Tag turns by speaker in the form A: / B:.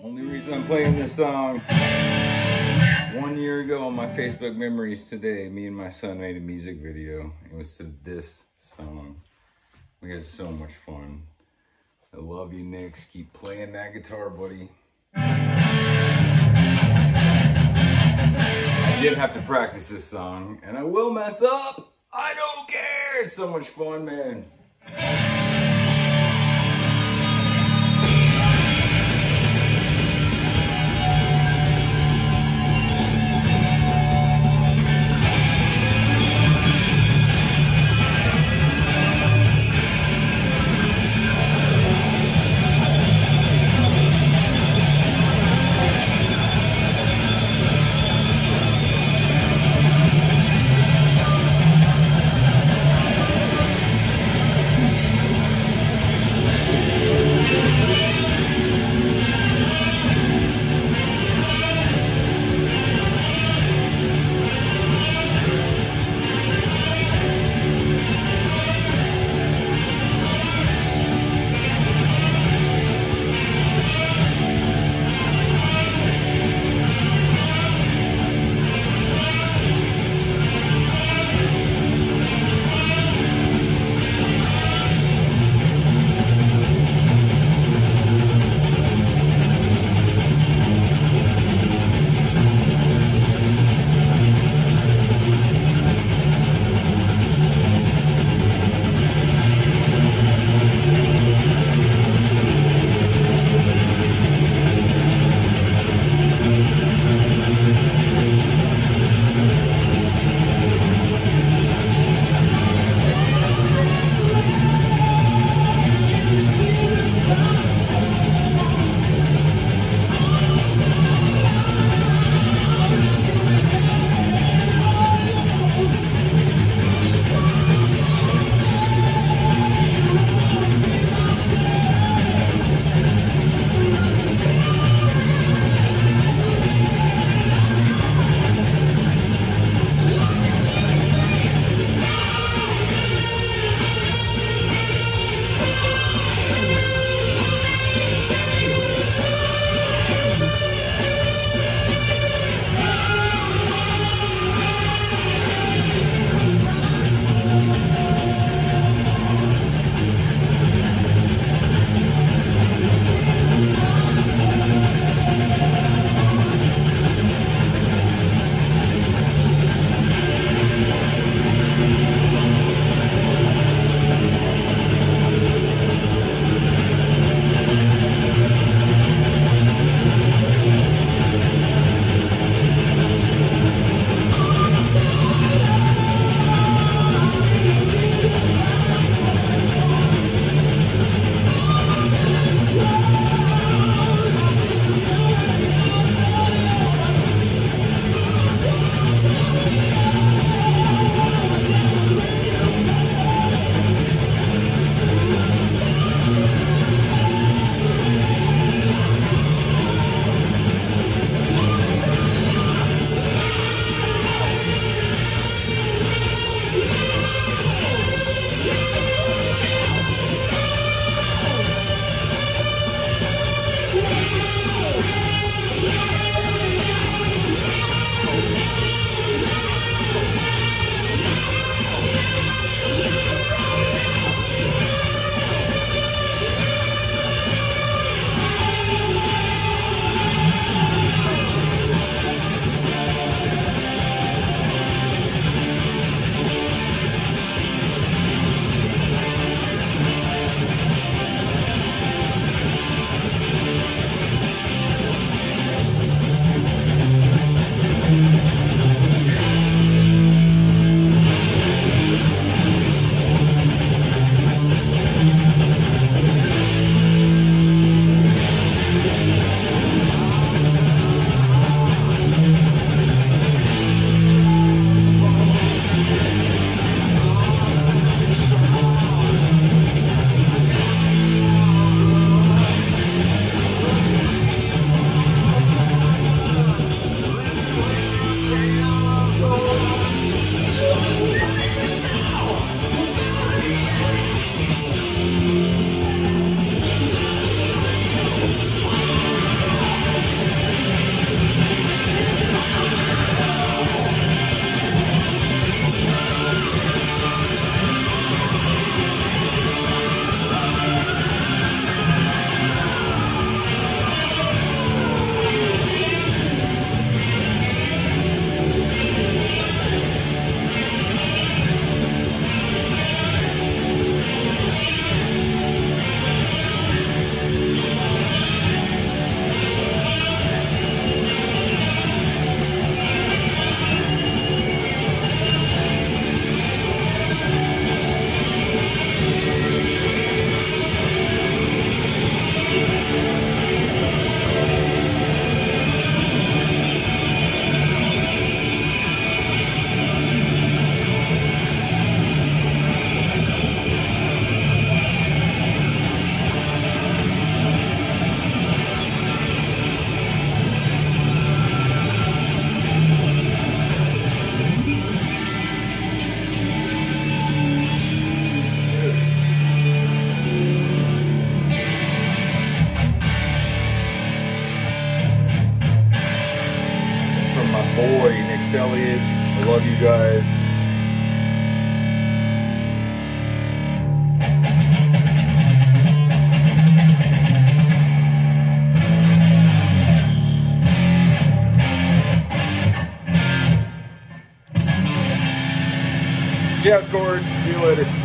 A: Only reason I'm playing this song, 1 year ago on my Facebook memories today, me and my son made a music video. It was to this song. We had so much fun. I love you, Nix. Keep playing that guitar, buddy. I did have to practice this song, and I will mess up. I don't care. It's so much fun, man. sorry, Nix Elliott. I love you guys. Jazz chord. See you later.